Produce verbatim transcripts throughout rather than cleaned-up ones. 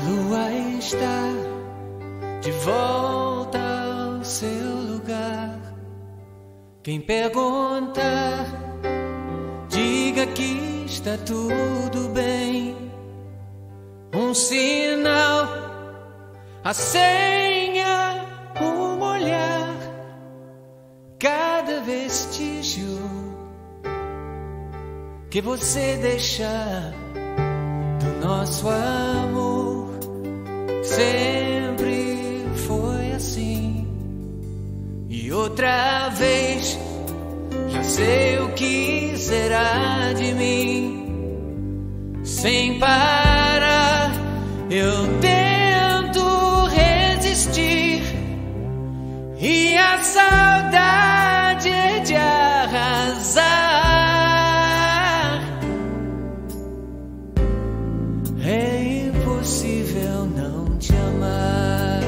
lua está de volta ao seu lugar. Quem perguntar, diga que está tudo bem. Um sinal, a senha, um olhar, cada vestígio que você deixar do nosso amor. Sempre foi assim. E outra vez, já sei o que será de mim. Sem parar, eu tento resistir, e a saudade é de arrasar. É impossível não te amar.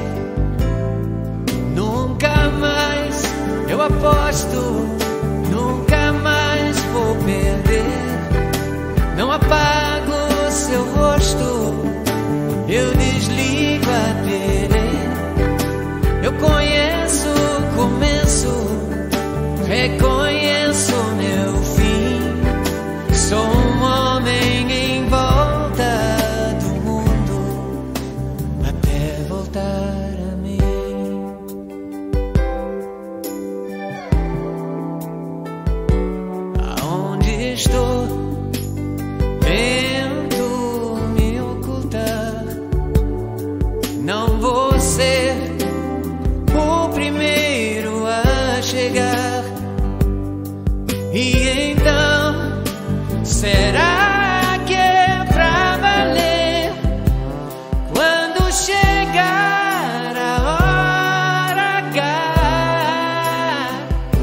Nunca mais, eu aposto, nunca mais vou perder. Não apago seu rosto, eu desligo a T V. Eu conheço o começo, reconheço meu fim. Sou um homem em volta do mundo até voltar a mim. Aonde estou? Tento me ocultar. Não vou ser o primeiro a chegar. E então, será que é pra valer? Quando chegar a hora H,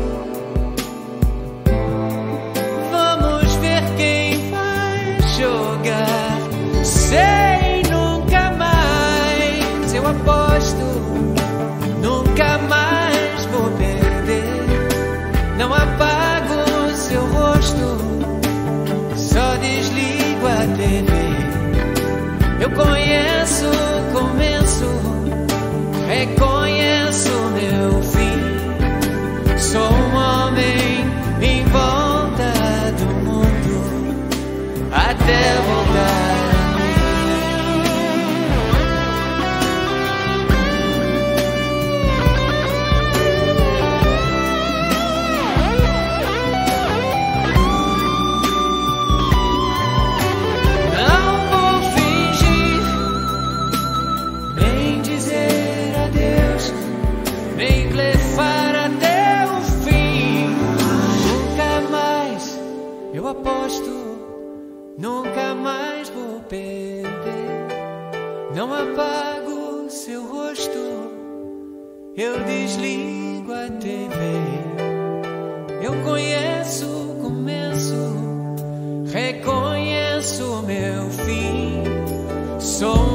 vamos ver quem vai jogar. Sei, nunca mais, eu aposto, nunca mais vou perder. Não apago seu rosto, só desligo a T V. Eu conheço o começo, reconheço meu fim. Sou um homem em volta do mundo até voltar. Eu aposto, nunca mais vou perder. Não apago seu rosto, eu desligo a T V. Eu conheço o começo, reconheço meu fim. Sou